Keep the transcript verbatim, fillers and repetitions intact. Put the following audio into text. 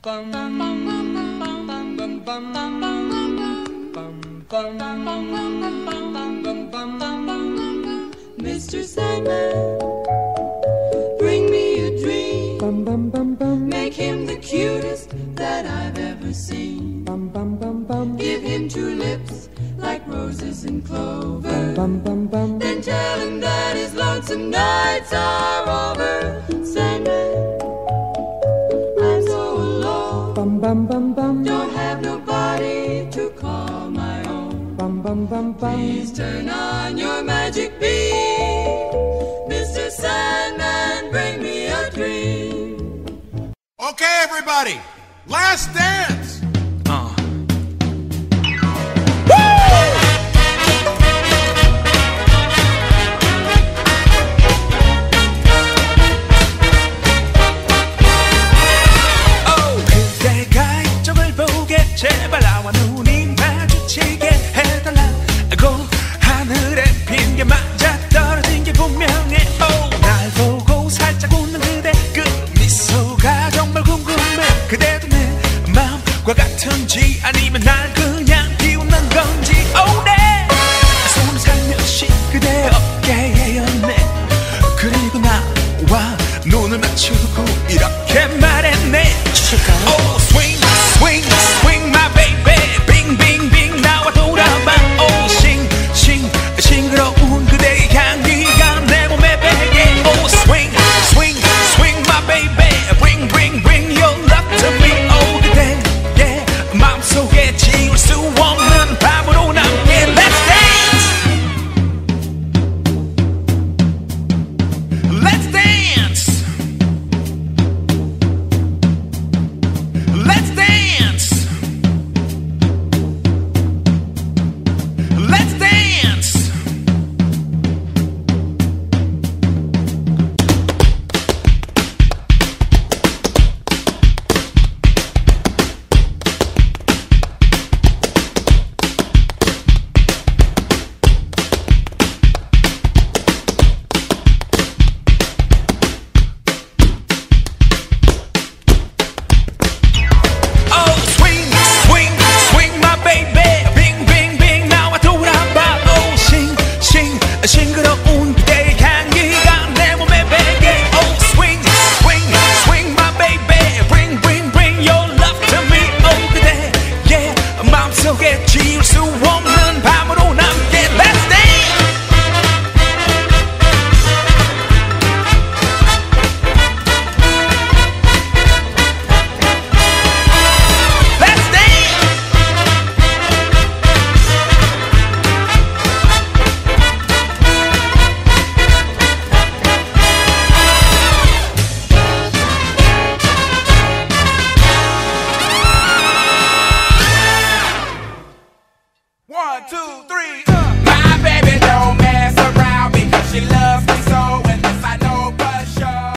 Mister Sandman, bring me a dream. Make him the cutest that I've ever seen. Give him two lips like roses and clover. Then tell him that his lonesome nights are over. Sandman, I'm so alone. Don't have nobody to call my own. Please turn on your magic beam. Mister Sandman, bring me a dream. Okay, everybody, last dance. Uh. 오, 그대가 이쪽을 보게 제발 나와 눈이 마주치게 해달라고 하늘에 핀 게 맞아 떨어진 게 분명해. 오, 날 보고 살짝 웃는 그대 그 미소가 정말 궁금해. 그대도 내 마음과 같은지 아니면 날 그냥 비웃는 건지.